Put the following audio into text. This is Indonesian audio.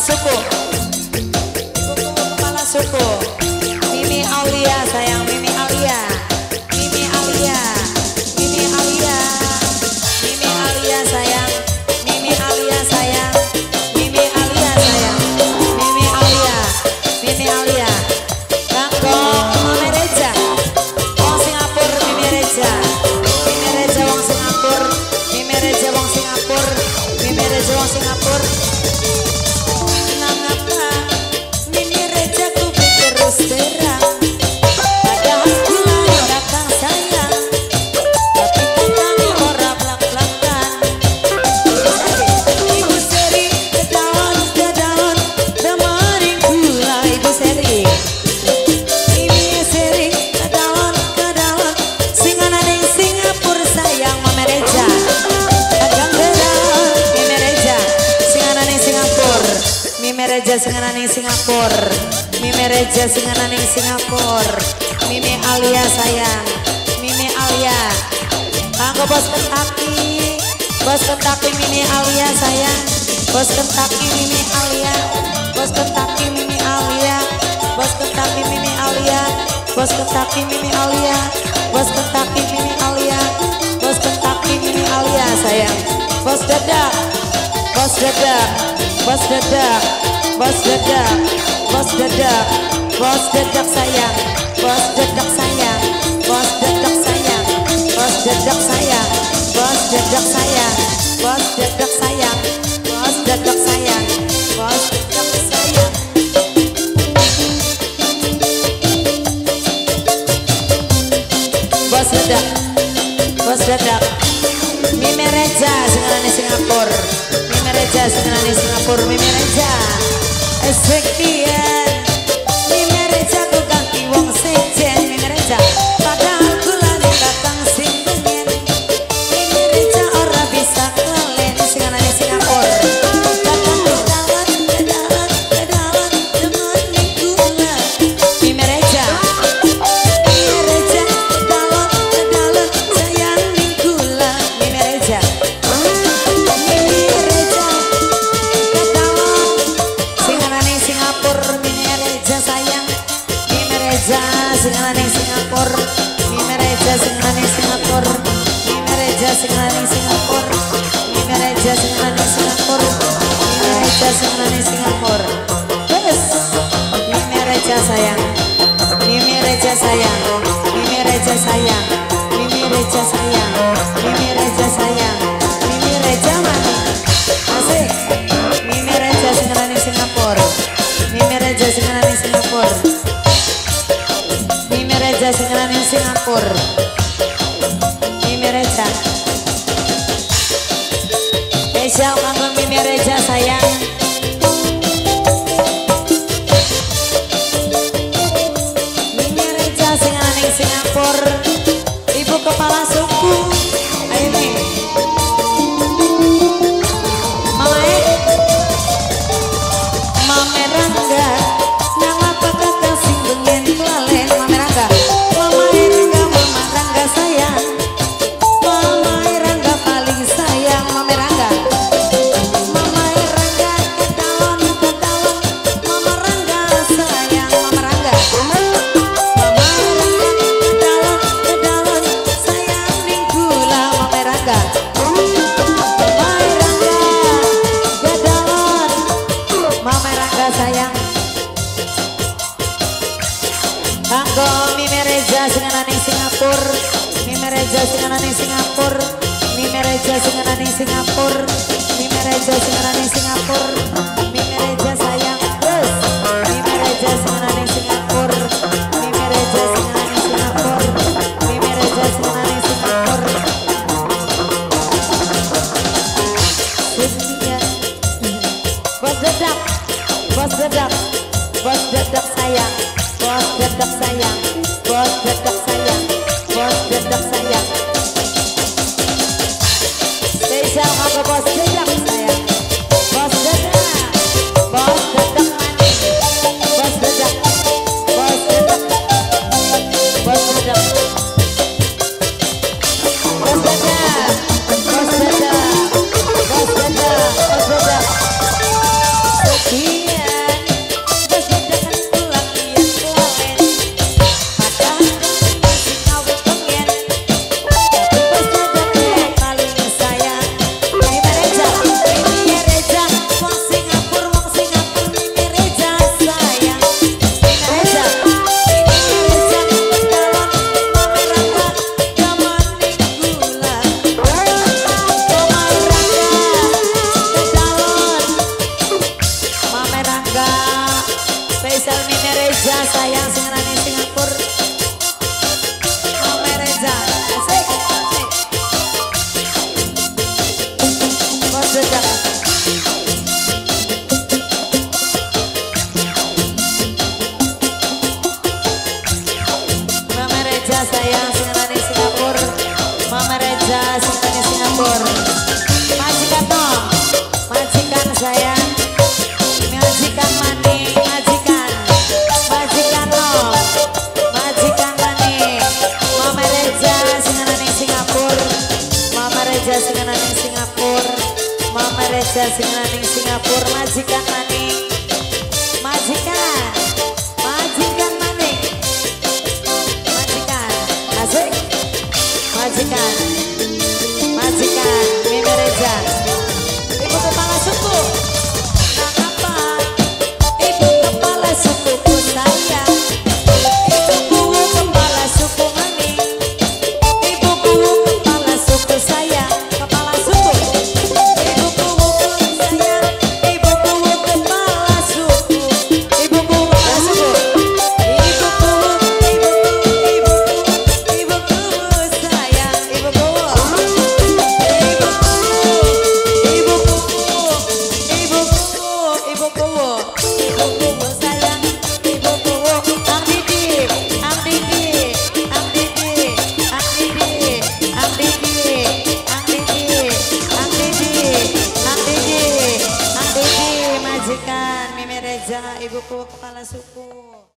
suku. Ibu kepala suku. Mimi Aulia sayang, Mimi Aulia. Mimi Aulia. Mimi Aulia. Mimi Aulia sayang. Mimi Aulia sayang. Mimi Aulia sayang. Mimi Aulia. Mimi Aulia. Kanggo Mami Reja. Wong Singapura Mimi Reja. Mimi Reja wong Singapura. Mimi Reja wong Singapura. Mimi Reja wong Singapura. Nangapa Mimi Reja ku terus terang. Padahal gula datang sayang. Tapi katanya ora blak-blakan. Ibu Seri kedawan-kedawan demaring gula Ibu Seri. Mimi Seri kedawan-kedawan singana ning Singapura sayang Mami Reja. Kadang gerak Mimi Reja singana ning Singapura. Mimi Reja singana ning Singapura. Mimi Reja singana ning Singapura. Mimi Alia sayang. Mimi Alia. Kanggo bos Kentucky. Bos Kentucky Mimi Alia sayang. Bos Kentucky Mimi Alia. Bos Kentucky Mimi Alia. Bos Kentucky Mimi Alia. Bos Kentucky Mimi Alia. Bos Kentucky Mimi Alia. Bos Kentucky Mimi Alia sayang. Bos dadak. Bos dadak. Bos dadak. Bos dadak. Bos dadak. Bos dadak sayang. Bos dadak sayang. Bos dadak sayang. Bos dadak sayang. Bos dadak sayang. Bos dadak sayang. Bos dadak sayang. Bos dadak sayang. Bos dadak. Bos dadak. Mimi Reja sengalane Singapura. Mimi Reja sengalane Singapura. Mimi Reja Esektian. Mimi Reja ku ganti wong sejen. Mimi Reja padahal kulane datang sing pengen. Mimi Reja ora bisa kelalen sengalane Singapura. Datang kedawan kedawan kedawan dengan ning gula. Mimi Reja. Mimi Reja kedawan kedawan sayang ning gula. Mimi Reja. Mimi Reja kedawan singana ning Singapura. Mimi Reja sayang. Mimi Reja singana ning Singapura. Mimi Reja singana ning Singapura. Mimi Reja singana ning Singapura. Mimi Reja singana ning Singapura. Mimi Reja singana ning Singapura. Terus Mimi Reja sayang. Mimi Reja sayang. Mimi Reja sayang. Mimi Reja sayang. Mimi Reja sayang. Mimi Reja mana? Asik. Mimi Reja singana ning Singapura. Mimi Reja singana ning Singapura. Mimi Reja singana ning Singapura. Mimi Reja. Spesial kanggo Mimi Reja sayang. Mimi Reja singana ning Singapura. Ibu kepala suku. Ayo nih. Mamae. Mame Rangga. Nang apa kakak sing pengen kelalen Mame Rangga. Mamae Rangga, Mama Rangga sayang. Mamae Rangga paling sayang Mame Rangga. Mamae Rangga kedawan kedawan. Mama Rangga sayang Mama Rangga. Mamae Rangga kedawan kedawan sayang ning gula Mame Rangga. Mamae Rangga kedawan. Mame Rangga sayang. Kanggo Mimi Reja singana ning Singapura. Mimi Reja singana ning Singapura. Mimi Reja singana ning Singapura. Mimi Reja singana ning Singapura. Mimi Reja sayang. Terus Mimi Reja singana ning Singapura. Mimi Reja singana ning Singapura. Mimi Reja singana ning Singapura. Setia. Bos dadak. Bos dadak. Bos dadak sayang. Bos dadak sayang. Bos dadak sayang. Bos dadak sayang. Spesial kanggo bos dadak sayang. Bos dadak. Bos dadak manis. Bos dadak. Bos dadak. Bos dadak. Bos dadak. Bos dadak. Bos dadak. Bos dadak. Setia. Singapura majikan maning. Majikan. Majikan maning. Majikan. Asik. Majikan. Majikan Mimi Reza. Ibu kepala suku. Kenapa? Ibu kepala sukuku sayang. Ibuku kepala suku maning. Ibuku kepala suku sayang. Kepala suku. Ibuku sayang. Ibuku kepala suku. Ibuku kepala suku. Ibuku sayang. Ibuku sayang. Ibuku Ang Didi. Ang Didi. Ang Didi. Ang Didi. Ang Didi. Ang Didi. Ang Didi. Ang Didi. Ang Didi majikan Mimi Reza, ibuku kepala suku.